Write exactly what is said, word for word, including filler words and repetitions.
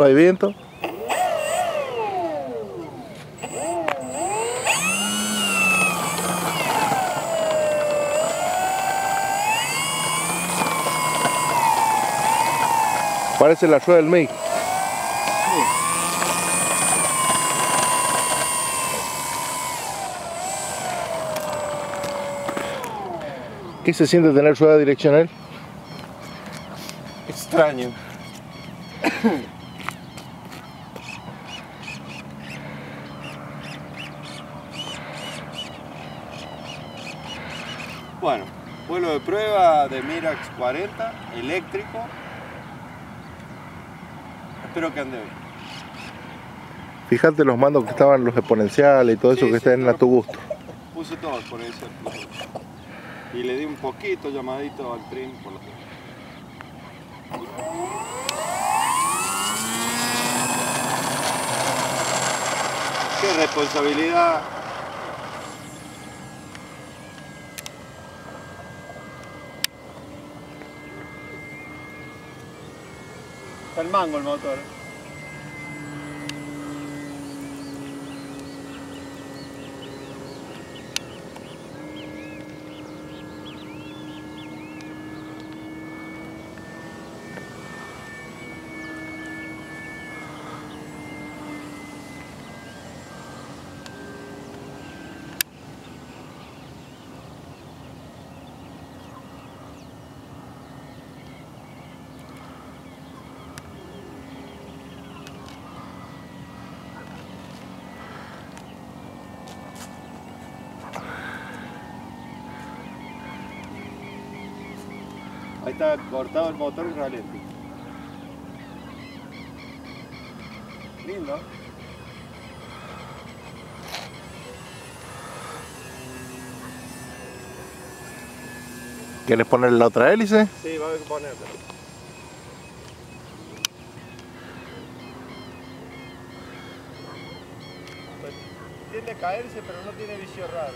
No hay viento. Parece la rueda del M I. ¿Qué se siente tener rueda direccional? Extraño. Bueno, vuelo de prueba de Mirax cuarenta, eléctrico. Espero que ande bien. Fíjate los mandos que estaban, los exponenciales y todo eso Sí, que sí, están a tu gusto. Puse todo por eso. Y le di un poquito llamadito al trim por la Qué responsabilidad. Está el mango el motor. Ahí está cortado el motor y ralenti. Lindo. ¿Quieres poner la otra hélice? Sí, va a haber que ponerlo. Pues, tiende a caerse, pero no tiene vicio raro.